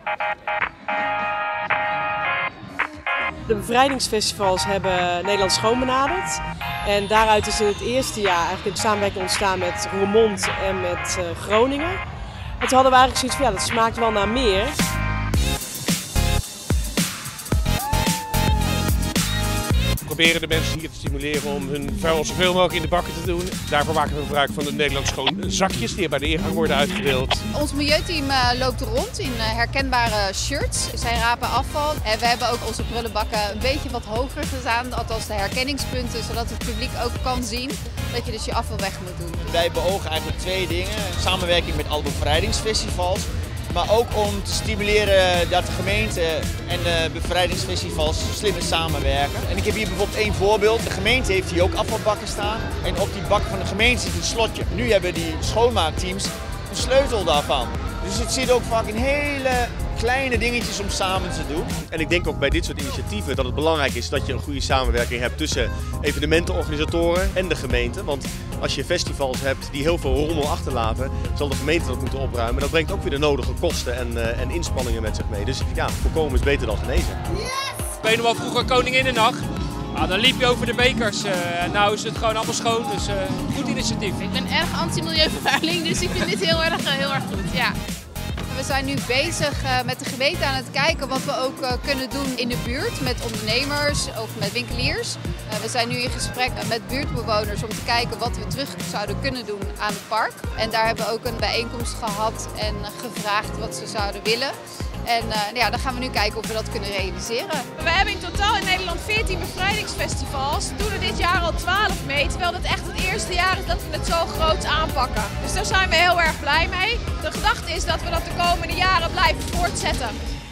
De bevrijdingsfestivals hebben Nederland schoon benaderd. En daaruit is in het eerste jaar eigenlijk een samenwerking ontstaan met Roermond en met Groningen. En toen hadden we eigenlijk zoiets van, ja, dat smaakt wel naar meer. We proberen de mensen hier te stimuleren om hun vuil zoveel mogelijk in de bakken te doen. Daarvoor maken we gebruik van de Nederland schoon zakjes die bij de ingang worden uitgedeeld. Ons milieuteam loopt rond in herkenbare shirts. Zij rapen afval en we hebben ook onze prullenbakken een beetje wat hoger gedaan, althans de herkenningspunten, zodat het publiek ook kan zien dat je dus je afval weg moet doen. Wij beogen eigenlijk twee dingen. Samenwerking met alle bevrijdingsfestivals. Maar ook om te stimuleren dat de gemeente en de bevrijdingsfestivals slimmer samenwerken. En ik heb hier bijvoorbeeld één voorbeeld. De gemeente heeft hier ook afvalbakken staan. En op die bakken van de gemeente zit een slotje. Nu hebben die schoonmaakteams een sleutel daarvan. Dus het zit ook vaak in hele kleine dingetjes om samen te doen. En ik denk ook bij dit soort initiatieven dat het belangrijk is dat je een goede samenwerking hebt tussen evenementenorganisatoren en de gemeente. Want als je festivals hebt die heel veel rommel achterlaten, zal de gemeente dat moeten opruimen. Dat brengt ook weer de nodige kosten en inspanningen met zich mee. Dus ja, voorkomen is beter dan genezen. Yes! Ik weet nog wel vroeger Koninginnennacht. Nou, dan liep je over de bekers. En nu is het gewoon allemaal schoon, dus goed initiatief. Ik ben erg anti-milieuvervuiling, dus ik vind dit heel erg goed. Ja. We zijn nu bezig met de gemeente aan het kijken wat we ook kunnen doen in de buurt met ondernemers of met winkeliers. We zijn nu in gesprek met buurtbewoners om te kijken wat we terug zouden kunnen doen aan het park. En daar hebben we ook een bijeenkomst gehad en gevraagd wat ze zouden willen. En ja, dan gaan we nu kijken of we dat kunnen realiseren. We hebben in totaal in Nederland 14 bevrijdingsfestivals. We doen er dit jaar al 12 mee, terwijl het echt het eerste jaar is dat we het zo groot aanpakken. Dus daar zijn we heel erg blij mee. De gedachte is dat we dat de komende jaren blijven voortzetten.